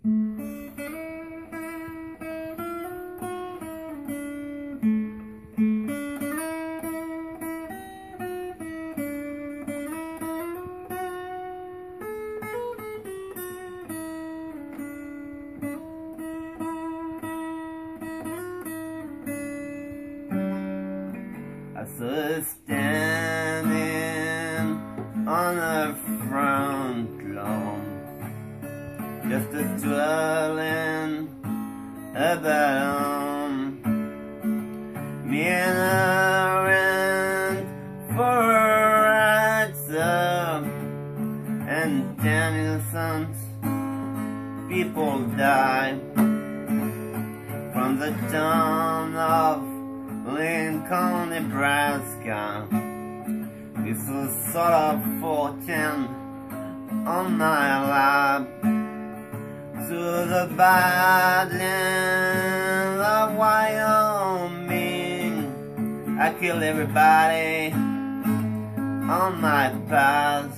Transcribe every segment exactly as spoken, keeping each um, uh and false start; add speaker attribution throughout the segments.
Speaker 1: I saw her standing on her front lawn, just a twirling about on. Me and her went for a ride, sir, and Danielson's people died from the town of Lincoln, Nebraska. This was sort of fortune on my lap to the badlands of Wyoming. I killed everybody on my path.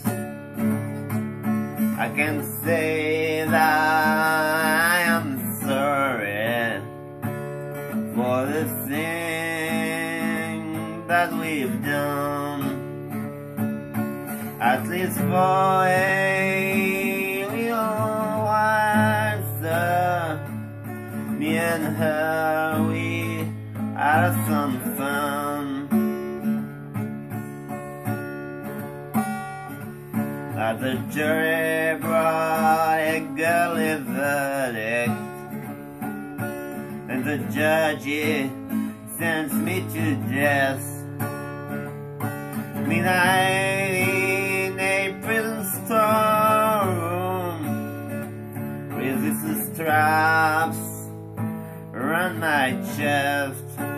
Speaker 1: I can say that I am sorry for the thing that we've done, at least for a little while, sir. Me and her, we had some fun. But the jury brought a girly verdict, and the judge, he sentenced me to death. Midnight in a prison storeroom, resistance straps around my chest.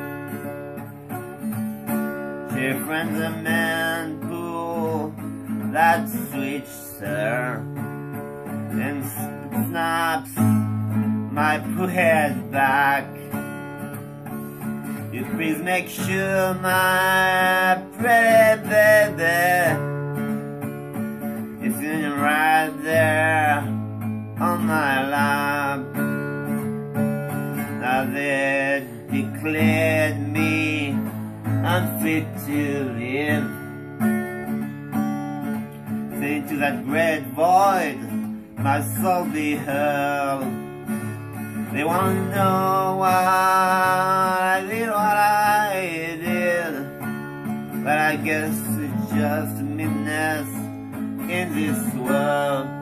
Speaker 1: She friends a man pull that switch, sir, and snaps my poor head back. You please make sure my pretty baby is sitting right there on my lap. Now they declared me unfit to live. Say into that great void my soul be hurled. They want to know why I did what I did, but I guess it's just meanness in this world.